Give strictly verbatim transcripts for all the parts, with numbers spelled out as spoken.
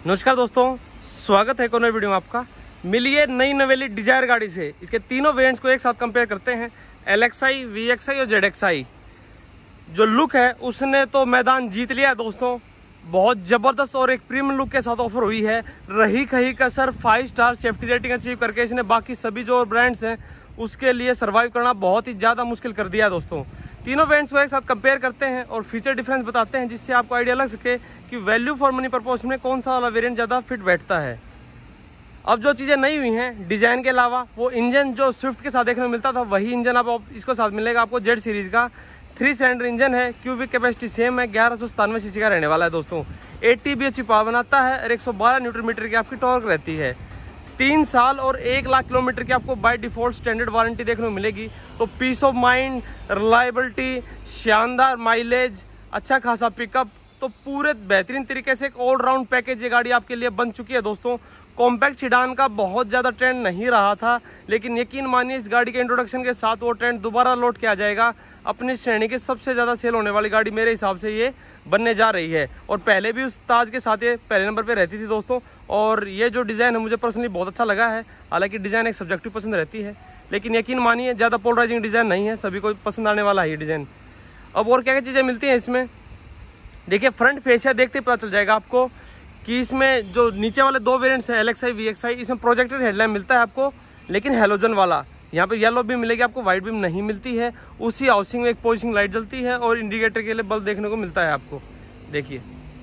नमस्कार दोस्तों, स्वागत है एक और नई वीडियो में आपका। मिलिए नई नवेली डिजायर गाड़ी से। इसके तीनों वेरिएंट्स को एक साथ कंपेयर करते हैं, L X I, V X I और जेड एक्स आई। जो लुक है उसने तो मैदान जीत लिया है दोस्तों। बहुत जबरदस्त और एक प्रीमियम लुक के साथ ऑफर हुई है। रही कहीं का सर five star safety rating achieve करके इसने बाकी सभी जो ब्रांड्स हैं उसके लिए सर्वाइव करना बहुत ही ज़्यादा मुश्किल कर दिया है दोस्तों। तीनों वेरिएंट्स को एक साथ कंपेयर करते हैं और फीचर डिफरेंस बताते हैं, जिससे आपको आइडिया लग सके कि वैल्यू फॉर मनी पर्पस में कौन सा वाला वेरिएंट ज़्यादा फिट बैठता है। अब जो चीज़ें नई हुई हैं डिज़ाइन के अलावा, वो इंजन जो स्विफ्ट के साथ देखने को मिलता था वही इंजन अब इसको साथ मिलेगा आपको। जेड सीरीज़ का थ्री सिलेंडर इंजन है, क्यूबिक कैपेसिटी सेम है, ग्यारह सौ सतानवे सीसी का रहने वाला है दोस्तों। Eighty B H P power बनाता है और एक सौ बारह न्यूटन मीटर की आपकी टॉर्क रहती है। तीन साल और एक लाख किलोमीटर की आपको बाय डिफॉल्ट स्टैंडर्ड वारंटी देखने को मिलेगी। तो पीस ऑफ माइंड, रिलायबिलिटी, शानदार माइलेज, अच्छा खासा पिकअप, तो पूरे बेहतरीन तरीके से एक ऑलराउंड पैकेज ये गाड़ी आपके लिए बन चुकी है दोस्तों। कॉम्पैक्ट सीडान का बहुत ज़्यादा ट्रेंड नहीं रहा था, लेकिन यकीन मानिए इस गाड़ी के इंट्रोडक्शन के साथ वो ट्रेंड दोबारा लौट के आ जाएगा। अपनी श्रेणी की सबसे ज़्यादा सेल होने वाली गाड़ी मेरे हिसाब से ये बनने जा रही है। और पहले भी उस ताज के साथ ये पहले नंबर पे रहती थी दोस्तों। और ये जो डिज़ाइन है मुझे पर्सनली बहुत अच्छा लगा है। हालांकि डिज़ाइन एक सब्जेक्टिव पसंद रहती है, लेकिन यकीन मानिए ज़्यादा पोलराइजिंग डिज़ाइन नहीं है, सभी को पसंद आने वाला है ये डिज़ाइन। अब और क्या क्या चीज़ें मिलती हैं इसमें, देखिए फ्रंट फेसिया देखते ही पता चल जाएगा आपको कि इसमें जो नीचे वाले दो वेरिएंट्स हैं L X I, V X I, इसमें प्रोजेक्टेड हेडलाइट मिलता है आपको, लेकिन हेलोजन वाला। यहाँ पे येलो बीम मिलेगी आपको, वाइट बीम नहीं मिलती है। उसी हाउसिंग में एक पोजिशनिंग लाइट जलती है और इंडिकेटर के लिए बल्ब देखने को मिलता है आपको। देखिए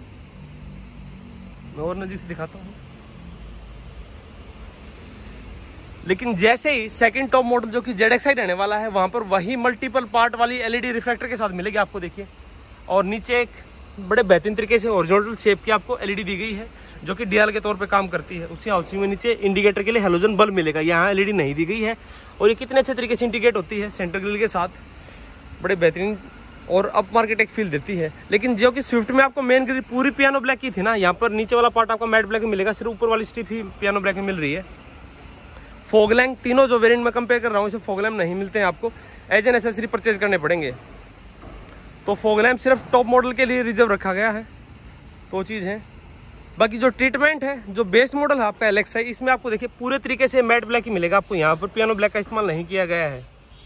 मैं और नजीक से दिखाता हूँ। लेकिन जैसे ही सेकंड टॉप मॉडल जो कि जेड एक्स आई रहने वाला है, वहां पर वही मल्टीपल पार्ट वाली एलईडी रिफ्लेक्टर के साथ मिलेगी आपको। देखिए, और नीचे एक बड़े बेहतरीन तरीके से हॉरिजॉन्टल शेप की आपको एलईडी दी गई है, जो कि डीआर के तौर पे काम करती है। उसी हाउसिंग में नीचे इंडिकेटर के लिए हेलोजन बल्ब मिलेगा, यहाँ एलईडी नहीं दी गई है। और ये कितने अच्छे तरीके से इंडिकेट होती है सेंटर ग्रिल के साथ, बड़े बेहतरीन और अप मार्केट एक फील देती है। लेकिन जो कि स्विफ्ट में आपको मेन ग्रिल पूरी पियानो ब्लैक की थी ना, यहाँ पर नीचे वाला पार्ट आपको मैट ब्लैक में मिलेगा, सिर्फ ऊपर वाली स्ट्रिप ही पियानो ब्लैक में मिल रही है। फॉग लैम्प तीनों जो वेरिएंट में कंपेयर कर रहा हूँ, इसमें फॉग लैम्प नहीं मिलते हैं आपको, एज एन एसेसरी परचेज करने पड़ेंगे। तो फॉग लैम्प सिर्फ टॉप मॉडल के लिए रिजर्व रखा गया है, तो चीज़ है। बाकी जो ट्रीटमेंट है, जो बेस मॉडल है आपका एल एक्स आई, इसमें आपको देखिए पूरे तरीके से मैट ब्लैक ही मिलेगा आपको, यहाँ पर पियानो ब्लैक का इस्तेमाल नहीं किया गया है।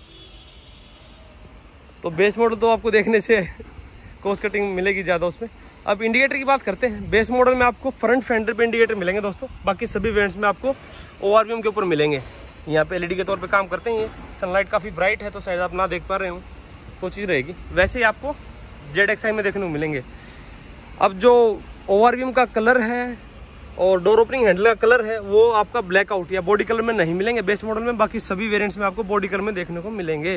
तो बेस मॉडल तो आपको देखने से कॉस्ट कटिंग मिलेगी ज़्यादा उसमें। अब इंडिकेटर की बात करते हैं। बेस मॉडल में आपको फ्रंट फेंडर पे इंडिकेटर मिलेंगे दोस्तों, बाकी सभी वेरिएंट्स में आपको ओआरवीएम के ऊपर मिलेंगे। यहाँ पे एलईडी के तौर पे काम करते हैं। ये सनलाइट काफ़ी ब्राइट है तो शायद आप ना देख पा रहे हो, तो चीज़ रहेगी। वैसे ही आपको जेड एक्स आई में देखने को मिलेंगे। अब जो ओआरवीएम का कलर है और डोर ओपनिंग हैंडल का कलर है, वो आपका ब्लैकआउट या बॉडी कलर में नहीं मिलेंगे बेस मॉडल में, बाकी सभी वेरिएंट्स में आपको बॉडी कलर में देखने को मिलेंगे।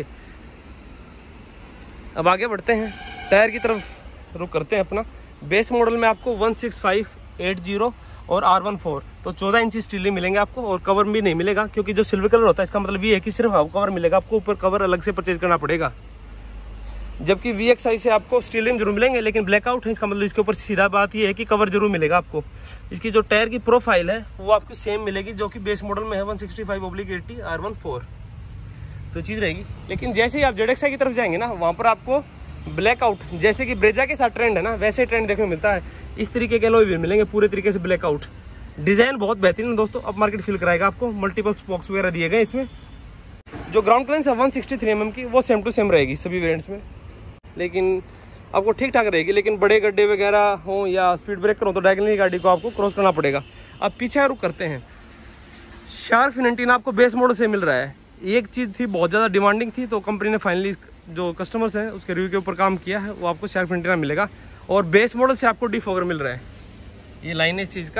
अब आगे बढ़ते हैं, टायर की तरफ रुक करते हैं अपना। बेस मॉडल में आपको one six five, eight zero और आर वन फोर, तो चौदह इंची स्टील मिलेंगे आपको। और कवर भी नहीं मिलेगा, क्योंकि जो सिल्वर कलर होता है इसका मतलब ये है कि सिर्फ कवर मिलेगा आपको, ऊपर कवर अलग से परचेज करना पड़ेगा। जबकि वी एक्स आई से आपको स्टील रिम जरूर मिलेंगे, लेकिन ब्लैकआउट है, इसका मतलब इसके ऊपर सीधा बात ये है कि कवर जरूर मिलेगा आपको। इसकी जो टायर की प्रोफाइल है वो आपको सेम मिलेगी, जो कि बेस मॉडल में है one sixty five oblique eighty R one four, तो चीज़ रहेगी। लेकिन जैसे ही आप जेड एक्स आई की तरफ जाएंगे ना, वहाँ पर आपको ब्लैकआउट, जैसे कि ब्रेजा के साथ ट्रेंड है ना, वैसे ट्रेंड देखने को मिलता है। इस तरीके के एलॉय व्हील मिलेंगे पूरे तरीके से ब्लैकआउट। डिज़ाइन बहुत बेहतरीन है दोस्तों, अप मार्केट फील कराएगा आपको। मल्टीपल स्पॉक्स वगैरह दिए गए इसमें। जो ग्राउंड क्लियरेंस है one sixty three M M की, वो सेम टू सेम रहेगी सभी वेरिएंट्स में, लेकिन आपको ठीक ठाक रहेगी। लेकिन बड़े गड्ढे वगैरह हो या स्पीड ब्रेकर हो तो डायगोनली गाड़ी को आपको क्रॉस करना पड़ेगा। अब पीछे रुक करते हैं। शार्प एंटीना आपको बेस मॉडल से मिल रहा है। एक चीज़ थी बहुत ज़्यादा डिमांडिंग थी, तो कंपनी ने फाइनली जो कस्टमर्स हैं उसके रिव्यू के ऊपर काम किया है, वो आपको शार्प एंटीना मिलेगा। और बेस मॉडल से आपको डिफॉगर मिल रहा है। ये लाइन इस चीज़ का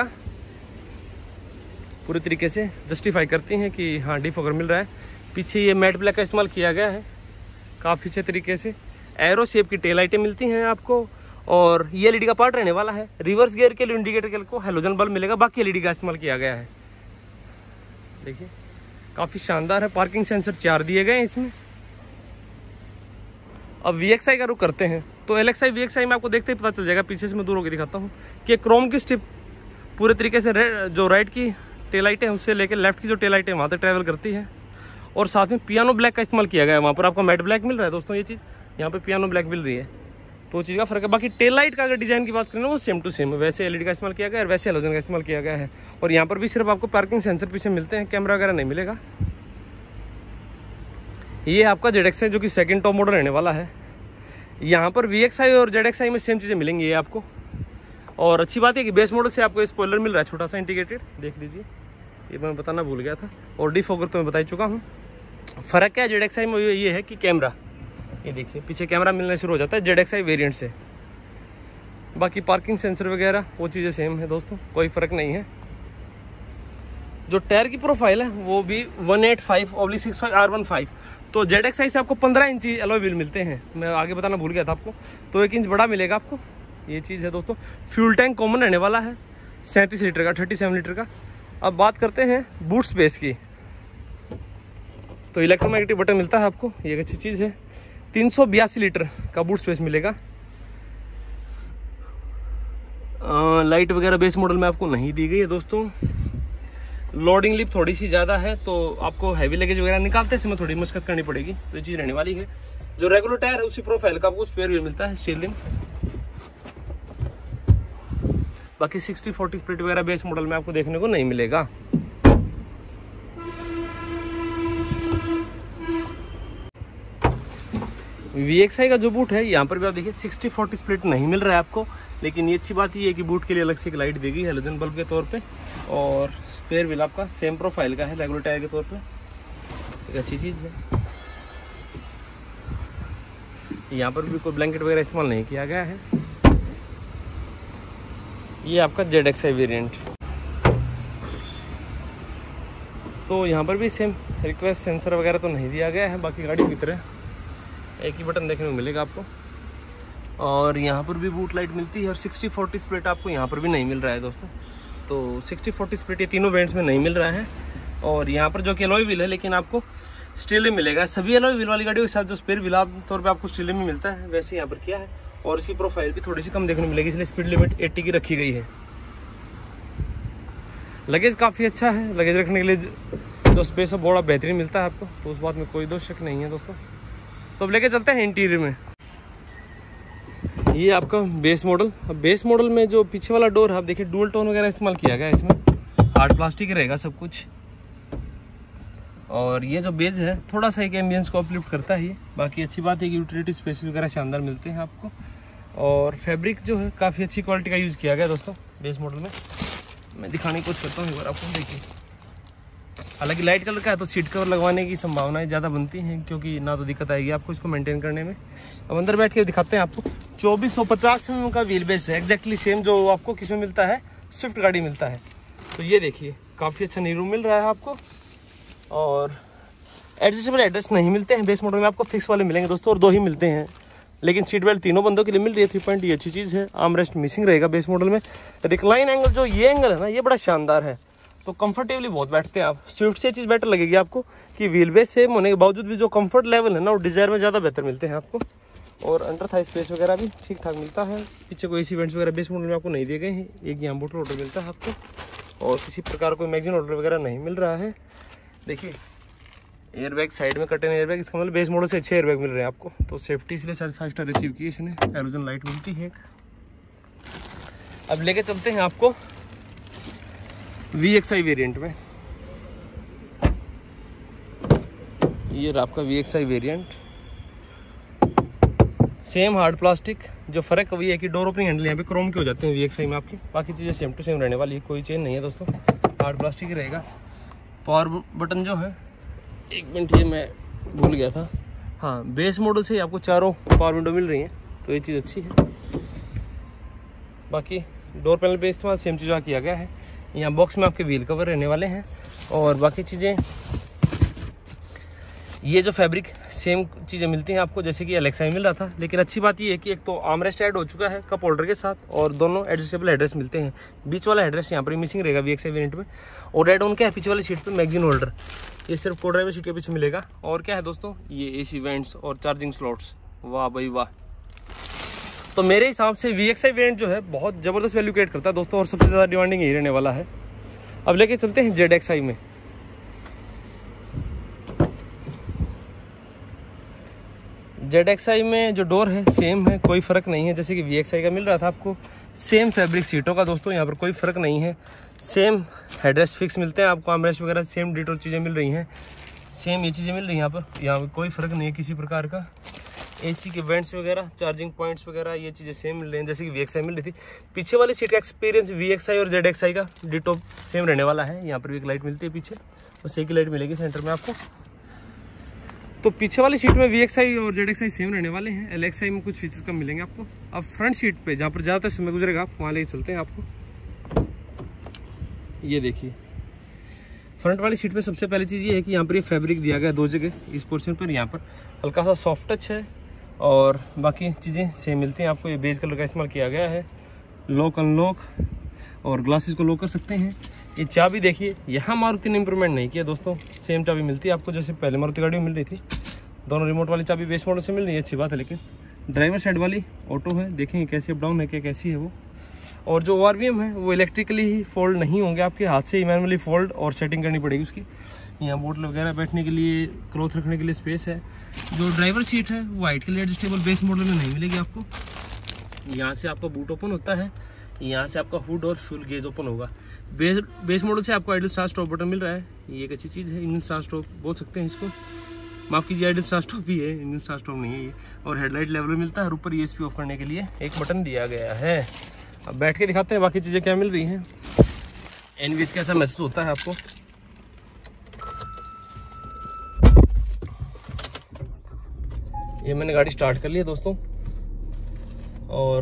पूरी तरीके से जस्टिफाई करती हैं कि हाँ डिफॉगर मिल रहा है। पीछे ये मैट ब्लैक का इस्तेमाल किया गया है काफ़ी अच्छे तरीके से। एरो शेप की टेल लाइटें मिलती हैं आपको, और ये एलईडी का पार्ट रहने वाला है। रिवर्स गियर के लिए इंडिकेटर के लिए हेलोजन बल्ब मिलेगा, बाकी एलईडी का इस्तेमाल किया गया है। देखिए काफ़ी शानदार है। पार्किंग सेंसर चार दिए गए हैं इसमें। अब वी एक्स आई का रुख करते हैं। तो L X I, V X I में आपको देखते ही पता चल जाएगा, पीछे से मैं दूर होकर दिखाता हूँ कि क्रोम की स्ट्रिप पूरे तरीके से जो राइट की टेल लाइटें उससे लेकर लेफ्ट की जो टेल लाइटें वहाँ तक ट्रैवल करती है। और साथ में पियानो ब्लैक का इस्तेमाल किया गया है। वहाँ पर आपको मैट ब्लैक मिल रहा है दोस्तों, ये चीज़ यहाँ पे पियानो ब्लैक मिल रही है। तो चीज़ का फर्क है। बाकी टेल लाइट का अगर डिजाइन की बात करें ना वो सेम टू सेम है, वैसे एलईडी का इस्तेमाल किया गया है और वैसे हेलोजन का इस्तेमाल किया गया है। और यहाँ पर भी सिर्फ आपको पार्किंग सेंसर पीछे मिलते हैं, कैमरा वगैरह नहीं मिलेगा। ये आपका जेड एक्स आई जो कि सेकंड टॉप मॉडल रहने वाला है। यहाँ पर वी एक्स आई और जेड एक्स आई में सेम चीज़ें मिलेंगी ये आपको। और अच्छी बात है कि बेस मॉडल से आपको स्पॉइलर मिल रहा है छोटा सा इंटीग्रेटेड, देख लीजिए, ये मैं बताना भूल गया था। और डिफॉगर तो मैं बता ही चुका हूँ। फ़र्क क्या है जेड एक्स आई में ये है कि कैमरा, ये देखिए पीछे कैमरा मिलना शुरू हो जाता है जेड एक्स आई वेरियंट से। बाकी पार्किंग सेंसर वगैरह वो चीज़ें सेम है दोस्तों, कोई फ़र्क नहीं है। जो टायर की प्रोफाइल है वो भी one eight five oblique six five R one five. तो जेड एक्स आई से आपको पंद्रह इंची एलॉय व्हील मिलते हैं, मैं आगे बताना भूल गया था आपको, तो एक इंच बड़ा मिलेगा आपको, ये चीज़ है दोस्तों। फ्यूल टैंक कॉमन रहने वाला है सैंतीस लीटर का, थर्टी सेवन लीटर का। अब बात करते हैं बूट स्पेस की, तो इलेक्ट्रोमैग्नेटिक बटन मिलता है आपको, ये एक अच्छी चीज़ है। तीन सौ बयासी लीटर का बूट स्पेस मिलेगा। आ, लाइट वगैरह बेस मॉडल में आपको नहीं दी गई है दोस्तों। लोडिंग लिप थोड़ी सी ज़्यादा है, तो आपको हैवी लगेज वगैरह निकालते समय थोड़ी मशक्कत करनी पड़ेगी, तो ये चीज़ रहने वाली है। जो रेगुलर टायर है उसी प्रोफाइल का आपको स्पेयर व्हील मिलता है स्टील रिम। बाकी सिक्सटी फोर्टी स्प्लिट वगैरह बेस मॉडल में आपको देखने को नहीं मिलेगा। वी एक्स आई का जो बूट है यहाँ पर भी आप देखिए सिक्सटी फोर्टी स्प्लिट नहीं मिल रहा है आपको, लेकिन ये अच्छी बात ये है कि बूट के लिए अलग से एक लाइट दी गई है हेलोजन बल्ब के तौर पे। और स्पेयर व्हील आपका सेम प्रोफाइल का है रेगुलर टायर के तौर पे, एक अच्छी चीज़ है। यहाँ पर भी कोई ब्लैंकेट वगैरह इस्तेमाल नहीं किया गया है। ये आपका जेड एक्स आई वेरियंट, तो यहाँ पर भी सेम रिक्वेस्ट सेंसर वगैरह तो नहीं दिया गया है, बाकी गाड़ी की तरह एक ही बटन देखने को मिलेगा आपको। और यहाँ पर भी बूट लाइट मिलती है। और सिक्सटी फोर्टी स्प्लिट आपको यहाँ पर भी नहीं मिल रहा है दोस्तों, तो सिक्सटी फोर्टी स्प्लिट ये तीनों वेरिएंट्स में नहीं मिल रहा है। और यहाँ पर जो कि एलॉय व्हील है, लेकिन आपको स्टील में मिलेगा। सभी एलॉय व्हील वाली गाड़ियों के साथ जो स्पेयर व्हील आम तौर पे आपको स्टील में मिलता है, वैसे यहाँ पर किया है। और इसकी प्रोफाइल भी थोड़ी सी कम देखने को मिलेगी, इसलिए स्पीड लिमिट अस्सी की रखी गई है। लगेज काफ़ी अच्छा है, लगेज रखने के लिए जो स्पेस है बड़ा बेहतरीन मिलता है आपको, तो उस बात में कोई दो शक नहीं है दोस्तों। तो अब लेके चलते हैं इंटीरियर में। ये आपका बेस मॉडल। अब बेस मॉडल में जो पीछे वाला डोर है आप देखिए डुअल टोन वगैरह इस्तेमाल किया गया है, इसमें हार्ड प्लास्टिक रहेगा सब कुछ। और ये जो बेज है थोड़ा सा एक एम्बियंस को अपलिफ्ट करता है ये। बाकी अच्छी बात है कि यूटिलिटी स्पेस वगैरह शानदार मिलते हैं आपको। और फैब्रिक जो है काफ़ी अच्छी क्वालिटी का यूज़ किया गया दोस्तों बेस मॉडल में। मैं दिखाने की कोशिश करता हूँ एक बार आपको, देखिए। हालांकि लाइट कलर का है तो सीट कवर लगवाने की संभावनाएं ज़्यादा बनती हैं, क्योंकि ना तो दिक्कत आएगी आपको इसको मेंटेन करने में। अब अंदर बैठ के दिखाते हैं आपको। चौबीस सौ पचास एम एम का व्हील बेस है, एक्जैक्टली सेम जो आपको किसमें मिलता है, स्विफ्ट गाड़ी मिलता है। तो ये देखिए काफ़ी अच्छा नी रूम मिल रहा है आपको। और एडजस्टेबल एड्रेस नहीं मिलते हैं बेस मॉडल में, आपको फिक्स वाले मिलेंगे दोस्तों, और दो ही मिलते हैं। लेकिन सीट बेल्ट तीनों बंदों के लिए मिल रही है थ्री पॉइंट, ये अच्छी चीज़ है। आर्म रेस्ट मिसिंग रहेगा बेस मॉडल में। रिक्लाइन एंगल जो ये एंगल है ना, ये बड़ा शानदार है, तो कंफर्टेबली बहुत बैठते हैं आप। स्विफ्ट से चीज़ बेटर लगेगी आपको कि व्हील बेस सेम होने के बावजूद भी जो कंफर्ट लेवल है ना वो डिजायर में ज़्यादा बेहतर मिलते हैं आपको। और अंडर थाई स्पेस वगैरह भी ठीक ठाक मिलता है। पीछे कोई एसी वेंट्स वगैरह बेस मॉडल में आपको नहीं दिए गए हैं। एक यहाँ बूट ऑर्डर मिलता है आपको, और किसी प्रकार कोई मैगजीन ऑर्डर वगैरह नहीं मिल रहा है। देखिए एयरबैग साइड में कटे एयरबैग, इसका मतलब बेस मॉडल से अच्छे एयरबैग मिल रहे हैं आपको, तो सेफ्टी इसलिए फाइव स्टार अचीव की इसने। हेलोजन लाइट मिलती है। अब लेके चलते हैं आपको वी एक्स आई वेरियंट में। ये आपका V X I variant, same hard plastic. जो फर्क वही है कि डोर ओपनिंग हैंडल यहाँ पे क्रोम के हो जाते हैं वी एक्स आई में आपकी, बाकी चीज़ें सेम टू सेम रहने वाली है, कोई चेंज नहीं है दोस्तों, हार्ड प्लास्टिक ही रहेगा। पावर बटन जो है, एक मिनट ये मैं भूल गया था, हाँ बेस मॉडल से ही आपको चारों पावर विंडो मिल रही हैं, तो ये चीज़ अच्छी है। बाकी डोर पैनल पे इस्तेमाल सेम चीज़ किया गया है। यहाँ बॉक्स में आपके व्हील कवर रहने वाले हैं, और बाकी चीज़ें ये जो फैब्रिक सेम चीज़ें मिलती हैं आपको जैसे कि एलेक्सा में मिल रहा था। लेकिन अच्छी बात ये है कि एक तो आर्मरेस्ट ऐड हो चुका है कप होल्डर के साथ, और दोनों एडजस्टेबल हेडरेस्ट मिलते हैं। बीच वाला हेडरेस्ट यहाँ पर मिसिंग रहेगा वी एक्स आई वेरिएंट में। और एड ऑन क्या है, पीछे वाली सीट पे मैगजीन होल्डर, ये सिर्फ को ड्राइवर सीट के पीछे मिलेगा। और क्या है दोस्तों, ये एसी वेंट्स और चार्जिंग स्लॉट्स, वाह भाई वाह। तो मेरे हिसाब से वी एक्स आई वेरिएंट जो है बहुत ज़बरदस्त वैल्यू क्रिएट करता है दोस्तों, और सबसे ज़्यादा डिमांडिंग यही रहने वाला है। अब लेके चलते हैं जेड एक्स आई में। जेड एक्स आई में जो डोर है सेम है, कोई फ़र्क नहीं है। जैसे कि वी एक्स आई का मिल रहा था आपको, सेम फैब्रिक सीटों का दोस्तों, यहाँ पर कोई फ़र्क नहीं है। सेम हेडरेस्ट फिक्स मिलते हैं आपको, आर्मरेस्ट वगैरह सेम डिटो चीज़ें मिल रही हैं, सेम ये चीज़ें मिल रही हैं यहाँ पर। यहाँ पर कोई फ़र्क नहीं है किसी प्रकार का। एसी के वेंट्स वगैरह, चार्जिंग पॉइंट्स वगैरह, ये चीज़ें सेम मिल रही हैं जैसे कि वी एक्स आई मिल रही थी। पीछे वाली सीट का एक्सपीरियंस वी एक्स आई और जेड एक्स आई का डिटो सेम रहने वाला है। यहाँ पर भी एक लाइट मिलती है पीछे, बस एक ही लाइट मिलेगी सेंटर में आपको। तो पीछे वाली सीट में वी एक्स आई और जेड एक्स आई सेम रहने वाले हैं। एल एक्स आई में कुछ फीचर्स कम मिलेंगे आपको। अब फ्रंट सीट पे जहाँ पर ज़्यादातर समय गुजरेगा आप वहाँ लेके चलते हैं आपको। ये देखिए फ्रंट वाली सीट पे सबसे पहली चीज़ ये है कि यहाँ पर ये फैब्रिक दिया गया है दो जगह, इस पोर्शन पर यहाँ पर हल्का सा सॉफ्ट टच है और बाकी चीज़ें सेम मिलती हैं आपको। ये बेज कलर का इस्तेमाल किया गया है। लॉक अनलॉक और ग्लासेस को लॉक कर सकते हैं। ये चाबी देखिए, यहाँ मारुति ने इंप्रूवमेंट नहीं किया दोस्तों, सेम चाबी मिलती है आपको जैसे पहले मारुति गाड़ी में मिल रही थी। दोनों रिमोट वाली चाबी बेस मॉडल से मिल रही है, अच्छी बात है। लेकिन ड्राइवर साइड वाली ऑटो है, देखेंगे कैसी अप डाउन है, क्या कैसी है वो। और जो ओ आर वी एम है वो इलेक्ट्रिकली ही फोल्ड नहीं होंगे, आपके हाथ से मैनुअली फोल्ड और सेटिंग करनी पड़ेगी उसकी। यहाँ बोतल वगैरह बैठने के लिए, क्लॉथ रखने के लिए स्पेस है। जो ड्राइवर सीट है वो हाइट के लिए एडजस्टेबल बेस मॉडल में नहीं मिलेगी आपको। यहाँ से आपका बूट ओपन होता है, यहाँ से आपका हुड और फ्यूल गेज ओपन होगा। बेस बेस मॉडल से आपको आइडल स्टार्ट स्टॉप बटन मिल रहा है, ये एक अच्छी चीज़ है। इंजन स्टार्ट स्टॉप बोल सकते हैं इसको, माफ़ कीजिए आइडल स्टार्ट स्टॉप ही है, इंजन स्टार्ट स्टॉप नहीं है ये। और हेडलाइट लेवल मिलता है और ऊपर ई एस पी ऑफ करने के लिए एक बटन दिया गया है। अब बैठ के दिखाते हैं बाकी चीज़ें क्या मिल रही हैं। एन वी एच कैसा महसूस होता है आपको। ये मैंने गाड़ी स्टार्ट कर ली है दोस्तों और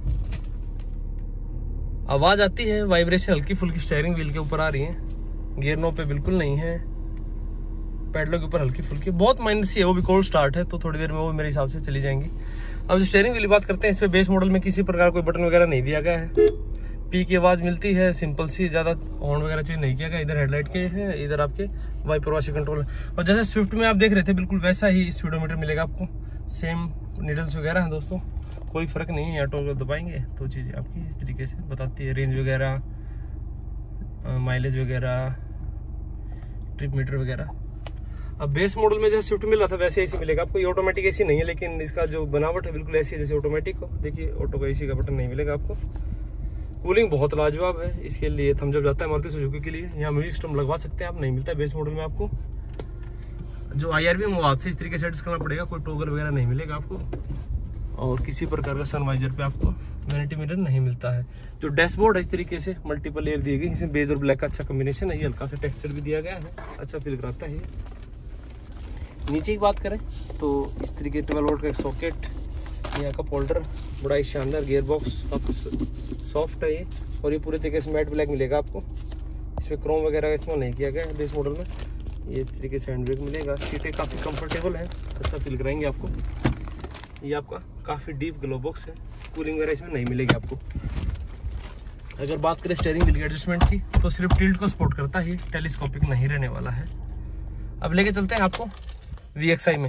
आवाज़ आती है, वाइब्रेशन हल्की फुल्की स्टीयरिंग व्हील के ऊपर आ रही है। गियर नॉब पे बिल्कुल नहीं है, पैडलों के ऊपर हल्की फुल्की, बहुत माइनर सी है, वो भी कोल्ड स्टार्ट है तो थोड़ी देर में वो मेरे हिसाब से चली जाएंगी। अब जो स्टीयरिंग व्हील की बात करते हैं, इस पे बेस मॉडल में किसी प्रकार कोई बटन वगैरह नहीं दिया गया है। पी की आवाज़ मिलती है सिंपल सी, ज़्यादा हॉर्न वगैरह चीज़ नहीं किया गया। इधर हेडलाइट के हैं, इधर आपके वाइपर वॉश कंट्रोल है। और जैसे स्विफ्ट में आप देख रहे थे बिल्कुल वैसा ही स्पीडोमीटर मिलेगा आपको, सेम नीडल्स वगैरह हैं दोस्तों, कोई फ़र्क नहीं है। ऑटो को दबाएंगे तो चीज़ें आपकी इस तरीके से बताती है, रेंज वगैरह, माइलेज वगैरह, ट्रिप मीटर वगैरह। अब बेस मॉडल में जैसे स्विफ्ट मिल रहा था वैसे एसी मिलेगा आपको। ये ऑटोमेटिक एसी नहीं है, लेकिन इसका जो बनावट है बिल्कुल ऐसी है जैसे ऑटोमेटिक हो। देखिए ऑटो का एसी का बटन नहीं मिलेगा आपको। कूलिंग बहुत लाजवाब है, इसके लिए थम्स अप जाता है मारुति सुजुकी के लिए। यहाँ म्यूजिक सिस्टम लगवा सकते हैं आप, नहीं मिलता है बेस मॉडल में आपको। जो आई आर वी है वो हाथ से इस तरीके से एडजस्ट करना पड़ेगा, कोई टॉगल वगैरह नहीं मिलेगा आपको। और किसी प्रकार का सनवाइजर पे आपको वैनिटी मिरर नहीं मिलता है। जो डैशबोर्ड है इस तरीके से मल्टीपल लेयर दी गई, इसमें बेज और ब्लैक का अच्छा कॉम्बिनेशन है। ये हल्का सा टेक्सचर भी दिया गया है, अच्छा फील कराता है। नीचे की बात करें तो इस तरीके ट्वेल्व वोल्ट का एक सॉकेट, यहाँ का होल्डर बड़ा ही शानदार, गियर बॉक्स काफी सॉफ्ट है ये। और ये पूरे तरीके से मैट ब्लैक मिलेगा आपको, इसमें क्रोम वगैरह का इस्तेमाल नहीं किया गया है बेस मॉडल में। ये इस तरीके से हैंड ब्रेक मिलेगा, सीटें काफ़ी कंफर्टेबल है, अच्छा फील कराएंगे आपको। ये आपका काफ़ी डीप ग्लो बॉक्स है, कूलिंग वगैरह इसमें नहीं मिलेगी आपको। अगर बात करें स्टीयरिंग व्हील की एडजस्टमेंट की तो सिर्फ टिल्ट को सपोर्ट करता है, टेलीस्कोपिक नहीं रहने वाला है। अब लेके चलते हैं आपको वी एक्स आई में।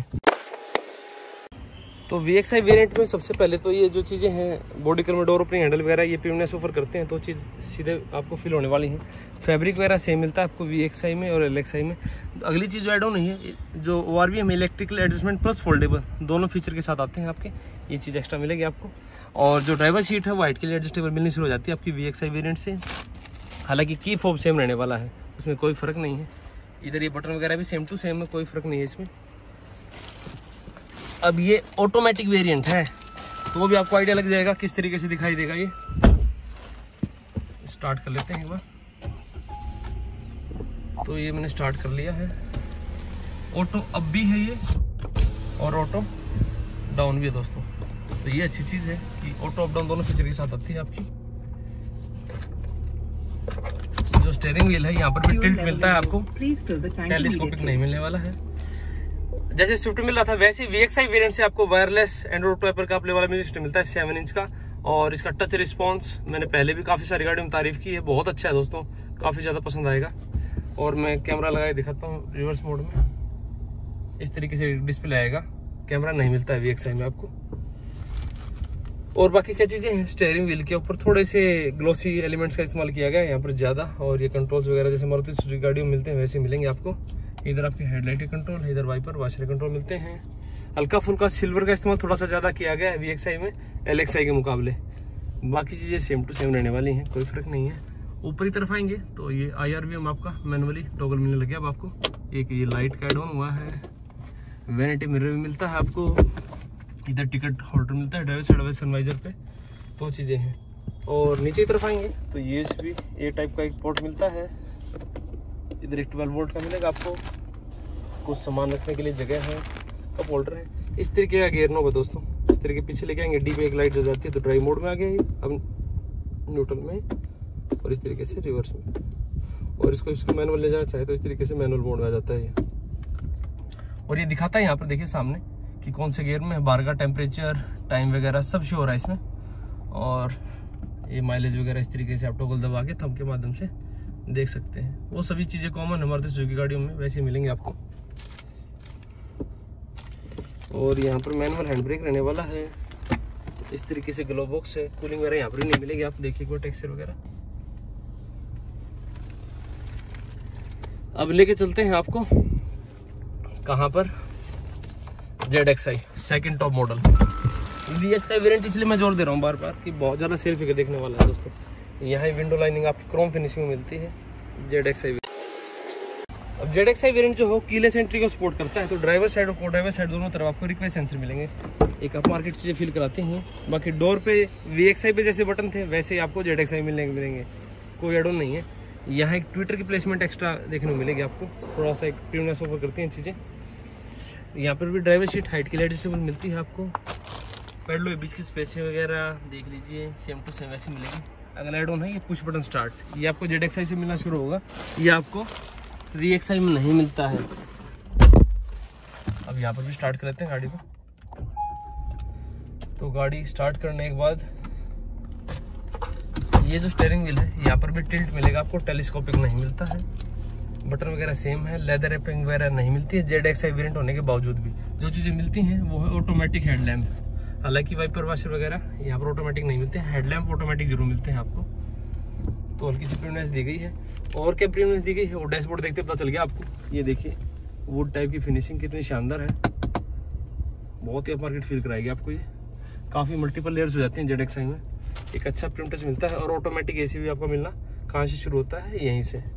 तो वी एक्स आई वेरिएंट में सबसे पहले तो ये जो चीज़ें हैं, बॉडी कलर में डोर ओपनिंग हैंडल वगैरह, ये प्रीमियमनेस ऑफर करते हैं तो चीज़ सीधे आपको फील होने वाली है। फैब्रिक वगैरह सेम मिलता है आपको वी एक्स आई में और एल एक्स आई में। अगली चीज़ जो एड ऑन है, जो O R V M electrical adjustment plus foldable, दोनों फीचर के साथ आते हैं आपके, ये चीज़ एक्स्ट्रा मिलेगी आपको। और जो ड्राइवर सीट है वो हाइट के लिए एडजस्टेबल मिलनी शुरू हो जाती है आपकी वी एक्स आई वेरियंट से। हालांकि की फोब सेम रहने वाला है, उसमें कोई फ़र्क नहीं है। इधर ये बटन वगैरह भी सेम टू सेम है, कोई फ़र्क नहीं है इसमें। अब ये ऑटोमेटिक वेरिएंट है तो वो भी आपको आइडिया लग जाएगा किस तरीके से दिखाई देगा। ये स्टार्ट कर लेते हैं एक बार। तो ये मैंने स्टार्ट कर लिया है, ऑटो अप भी है ये और ऑटो डाउन भी है दोस्तों। तो ये अच्छी चीज़ है कि ऑटो अप डाउन दोनों फीचर के साथ आती है आपकी। जो स्टीयरिंग व्हील है यहाँ पर भी टिल्ट मिलता है आपको, टेलीस्कोपिक नहीं मिलने वाला है। जैसे स्विफ्ट मिल रहा था वैसे वी एक्स आई वेरिएंट से आपको wireless Android auto Apple CarPlay वाला म्यूजिक सिस्टम मिलता है सेवन इंच का। और इसका टच रिस्पॉन्स मैंने पहले भी काफ़ी सारी गाड़ियों में तारीफ की है, बहुत अच्छा है दोस्तों, काफ़ी ज़्यादा पसंद आएगा। और मैं कैमरा लगा के दिखाता हूँ रिवर्स मोड में, इस तरीके से डिस्प्ले आएगा, कैमरा नहीं मिलता है वी एक्स आई में आपको। और बाकी क्या चीज़ें हैं, स्टीयरिंग व्हील के ऊपर थोड़े से ग्लोसी एलिमेंट्स का इस्तेमाल किया गया है यहाँ पर ज़्यादा। और ये कंट्रोल्स वगैरह जैसे मारुति सुजुकी गाड़ियों में मिलते हैं वैसे मिलेंगे आपको। इधर आपके हेडलाइट के कंट्रोल है, इधर वाइपर वाशर कंट्रोल मिलते हैं। हल्का फुल्का सिल्वर का इस्तेमाल थोड़ा सा ज़्यादा किया गया है वी एक्स आई में एल एक्स आई के मुकाबले। बाकी चीज़ें सेम टू सेम रहने वाली हैं, कोई फ़र्क नहीं है। ऊपर की तरफ आएंगे तो ये आई आर वी एम आपका मैनुअली टॉगल मिलने लग गया अब आपको। एक ये लाइट का एड ऑन हुआ है, वैनिटी मिरर भी मिलता है आपको, इधर टिकट होल्डर मिलता है ड्राइवर साइड वाइज सनवाइजर पे, दो चीज़ें हैं। और नीचे की तरफ आएंगे तो ये भी ए टाइप का एक पोर्ट मिलता है, इधर एक ट्वेल्व वोल्ट का मिलेगा आपको, कुछ सामान रखने के लिए जगह है, कप होल्डर है। इस तरीके का गियर नॉब है दोस्तों, इस तरीके पीछे लेके आएंगे, डी पे एक लाइट जो जाती है तो ड्राइव मोड में आ गया ये, अब न्यूट्रल में, और इस तरीके से रिवर्स में। और इसको इसको मैनुअल ले जाना चाहे तो इस तरीके से मैनुअल मोड में आ जाता है ये। और ये दिखाता है यहाँ पर देखिए सामने कि कौन से गियर में, बार का टेम्परेचर, टाइम वगैरह सब शो हो रहा है इसमें। और ये माइलेज वगैरह इस तरीके से आप टॉगल दबा के थंब के माध्यम से देख सकते हैं। वो सभी चीज़ें कॉमन हमारे सुजुकी गाड़ियों में वैसे मिलेंगे आपको। और यहाँ पर मैनुअल हैंड ब्रेक रहने वाला है, इस तरीके से ग्लो बॉक्स है, कूलिंग वगैरह यहाँ पर नहीं मिलेगी, आप देखिए कोई टेक्सचर वगैरह। अब लेके चलते हैं आपको कहाँ पर, Z X I second top model V X I variant. इसलिए मैं जोर दे रहा हूँ बार बार कि बहुत ज़्यादा सेल फिगर देखने वाला है दोस्तों। यहाँ विंडो लाइनिंग आपकी क्रोम फिनिशिंग में मिलती है जेड एक्स आई। अब जेड एक्स आई वेरिएंट जो हो कीलेस एंट्री को सपोर्ट करता है, तो ड्राइवर साइड और को ड्राइवर साइड दोनों तरफ आपको रिक्वेस्ट सेंसर मिलेंगे, एक आप मार्केट चीज़ें फील कराते हैं। बाकी डोर पे वी एक्स आई पे जैसे बटन थे वैसे ही आपको जेड एक्स आई मिलने मिलेंगे, कोई एड ऑन नहीं है। यहाँ एक ट्विटर की प्लेसमेंट एक्स्ट्रा देखने को मिलेगी आपको, थोड़ा सा एक प्रीमियम ऑफर करती हैं चीज़ें। यहाँ पर भी ड्राइवर सीट हाइट के लिए एडजस्टेबल मिलती है आपको। पैडलों के बीच की स्पेस वगैरह देख लीजिए सेम टू सेम वैसी मिलेगी। अगला एड ऑन है ये पुश बटन स्टार्ट, ये आपको जेड एक्स आई से मिलना शुरू होगा, ये आपको वी एक्स आई में नहीं मिलता है। अब यहाँ पर भी स्टार्ट कर लेते हैं गाड़ी को। तो गाड़ी स्टार्ट करने के बाद ये जो स्टीयरिंग व्हील है यहाँ पर भी टिल्ट मिलेगा आपको, टेलीस्कोपिक नहीं मिलता है। बटन वगैरह सेम है, लेदर रैपिंग वगैरह नहीं मिलती है जेड एक्स आई वेरिएंट होने के बावजूद भी। जो चीज़ें मिलती हैं वो है ऑटोमेटिक हेडलैम्प, हालांकि वाइपर वाशर वगैरह यहाँ पर ऑटोमेटिक नहीं मिलते हैं, हेडलैम्प ऑटोमेटिक जरूर मिलते हैं आपको। तो हल्की सी प्रीमियमनेस दी गई है। और क्या प्रीमियमनेस दी गई है, और डैशबोर्ड देखते पता चल गया आपको। ये देखिए वुड टाइप की फिनिशिंग कितनी शानदार है, बहुत ही अप मार्केट फील कराएगी आपको। ये काफ़ी मल्टीपल लेयर्स हो जाती हैं जेड एक्स आई में, एक अच्छा प्रिंट टच मिलता है। और ऑटोमेटिक एसी भी आपको मिलना कहाँ से शुरू होता है, यहीं से।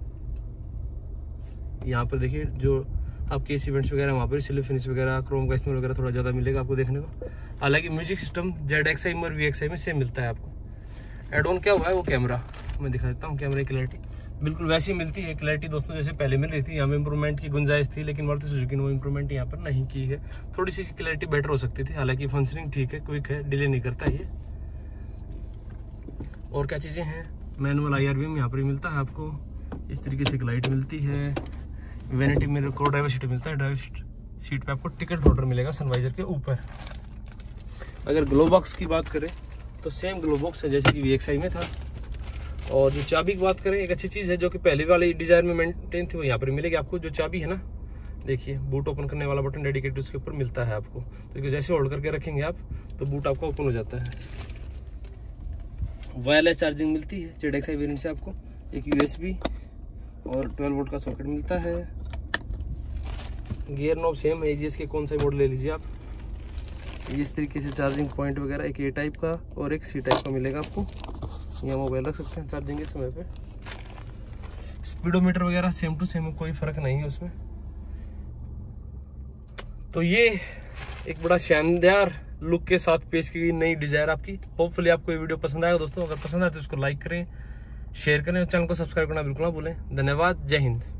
यहाँ पर देखिए जो आपके एसी वेंट्स वगैरह वहाँ पर सिल्वर फिनिश वगैरह, क्रोम का इस्तेमाल वगैरह थोड़ा ज़्यादा मिलेगा आपको देखने को। हालांकि music system Z X I में और वी एक्स आई में सेम मिलता है आपको। एड ऑन क्या हुआ है वो कैमरा मैं दिखा देता हूँ। कैमरे की क्लैरिटी बिल्कुल वैसी मिलती है, क्लैरिटी दोस्तों जैसे पहले मिल रही थी। यहाँ में इंप्रूवमेंट की गुंजाइश थी, लेकिन मारुति सुजुकी ने वो इंप्रूवमेंट यहाँ पर नहीं की है। थोड़ी सी क्लैरिटी बेटर हो सकती थी, हालांकि फंक्शनिंग ठीक है, क्विक है, डिले नहीं करता ये। और क्या चीज़ें हैं, manual I R V M यहाँ पर ही मिलता है आपको, इस तरीके से एक लाइट मिलती है। वैनिटी मिरर को ड्राइवर सीट मिलता है, ड्राइवर सीट पे आपको टिकट होल्डर मिलेगा सनवाइजर के ऊपर। अगर ग्लो बॉक्स की बात करें तो सेम ग्लो बॉक्स है जैसे कि वी एक्स आई में था। और जो चाबी की बात करें, एक अच्छी चीज़ है जो कि पहले वाली डिजायर में मेंटेन थी, वो यहाँ पर मिलेगी आपको। जो चाबी है ना, देखिए बूट ओपन करने वाला बटन डेडिकेटेड उसके ऊपर मिलता है आपको, तो जैसे होल्ड करके रखेंगे आप तो बूट आपका ओपन हो जाता है। वायरलेस चार्जिंग मिलती है जेड एक्स आई वेरिएंट से आपको, एक यूएसबी और ट्वेल्व वोल्ट का सॉकेट मिलता है। गियर नॉब सेम है, एजीएस के कौन सा मॉडल ले लीजिए आप। इस तरीके से चार्जिंग पॉइंट वगैरह एक ए टाइप का और एक सी टाइप का मिलेगा आपको। यहाँ मोबाइल रख सकते हैं चार्जिंग के समय पे। स्पीडोमीटर वगैरह सेम टू सेम, कोई फर्क नहीं है उसमें। तो ये एक बड़ा शानदार लुक के साथ पेश की गई नई डिजायर आपकी। होपफुली आपको ये वीडियो पसंद आएगा दोस्तों। अगर पसंद आए तो इसको लाइक करें, शेयर करें और चैनल को सब्सक्राइब करना बिल्कुल ना भूलें। धन्यवाद, जय हिंद।